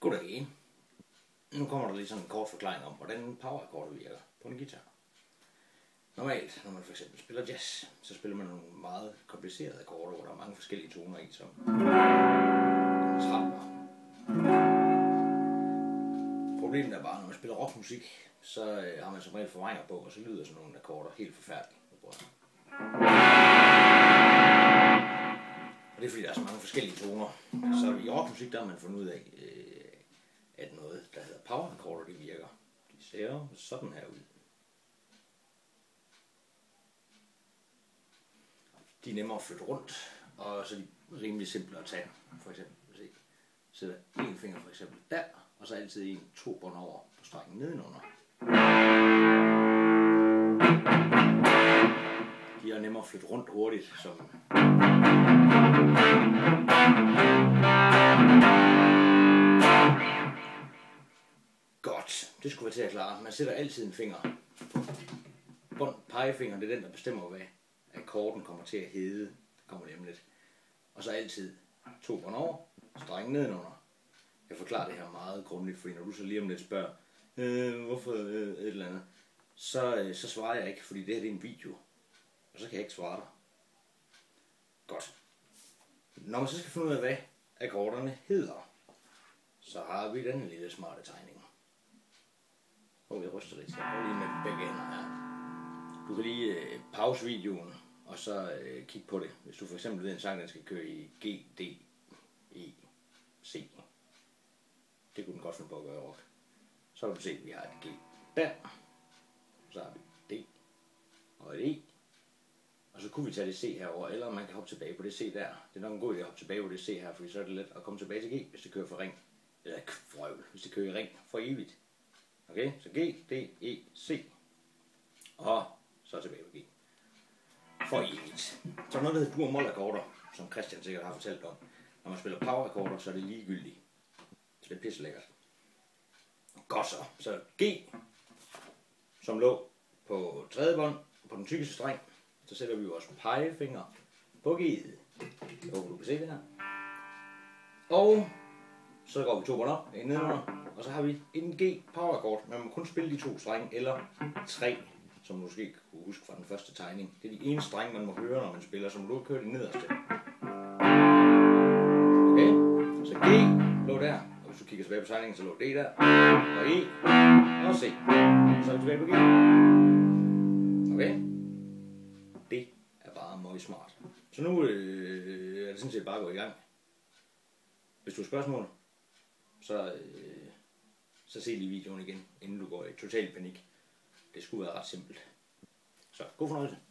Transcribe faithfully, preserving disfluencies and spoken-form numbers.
Goddag. Nu kommer der lige sådan en kort forklaring om, hvordan powerakkorder virker på en guitar. Normalt, når man for eksempel spiller jazz, så spiller man nogle meget komplicerede akkorder, hvor der er mange forskellige toner i, som trapper. Problemet er bare, når man spiller rockmusik, så øh, har man som regel forvrænger på, og så lyder sådan nogle akkorder helt forfærdeligt. Og det er fordi, der er så mange forskellige toner. Så i rockmusik, der har man fundet ud af, øh, at noget, der hedder powerakkorder, det virker. De ser sådan her ud. De er nemmere at flytte rundt, og så er de rimelig simple at tage. For eksempel, se, sætter en finger for eksempel der, og så altid en to bånd over på strengen nedenunder. De er nemmere at flytte rundt hurtigt, som godt. Det skulle være til at klare. Man sætter altid en finger på bånd, pegefingeren, det er den, der bestemmer, hvad akkorden kommer til at hedde. Det kommer lige om lidt. Og så altid to bånd over, strengen nedenunder. Jeg forklarer det her meget grundigt, fordi når du så lige om lidt spørger, øh, hvorfor øh, et eller andet, så, øh, så svarer jeg ikke, fordi det her det er en video. Og så kan jeg ikke svare dig. Godt. Når man så skal finde ud af, hvad akkorderne hedder, så har vi den lille smarte tegning. Åh, oh, jeg ryster lidt, så jeg prøver lige med begge ender her. Du kan lige øh, pause videoen, og så øh, kigge på det. Hvis du for eksempel ved en sang, den skal køre i G, D, E, C. Det kunne den godt finde på at gøre rock. Så kan du se, at vi har et G der. Så har vi D og et E. Og så kunne vi tage det C herover, eller man kan hoppe tilbage på det C der. Det er nok en god idé at hoppe tilbage på det C her, fordi så er det let at komme tilbage til G, hvis det kører for ring. Eller frøvl, hvis det kører i ring for evigt. Okay, så G, D, E, C. Og så tilbage på G. For evigt. Så er noget, der hedder dur- og mol-akkorder, som Christian sikkert har fortalt om. Når man spiller powerakkorder, så er det ligegyldigt. Så det er pisse lækkert. Godt så. Så G, som lå på tredje bånd, på den tykkeste streng, så sætter vi vores pegefinger på G'et. Jeg håber, du kan se det her. Og så går vi to bånd op, en nedenunder, og så har vi en G powerakkord. Man må kun spille de to strenge, eller tre, som du måske kunne huske fra den første tegning. Det er de ene strenge, man må høre, når man spiller, som du kører de nederste. Okay, så G lå der, og hvis du kigger tilbage på tegningen, så lå D der, og E, og C. Så er vi tilbage på G. Okay, det er bare meget smart. Så nu øh, er det sådan set bare at gå i gang. Hvis du har spørgsmål, så, øh, så se lige videoen igen, inden du går i total panik. Det skulle være ret simpelt. Så god fornøjelse.